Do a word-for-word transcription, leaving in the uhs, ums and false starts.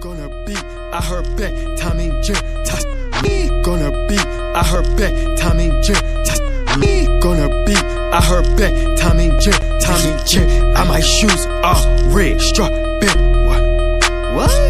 gonna be, I heard back, time in jail, toss me gonna be, I heard back, time in jail, toss me gonna be, I heard back, time in jail, time in jail, and my shoes are red, straw, bit, what, what?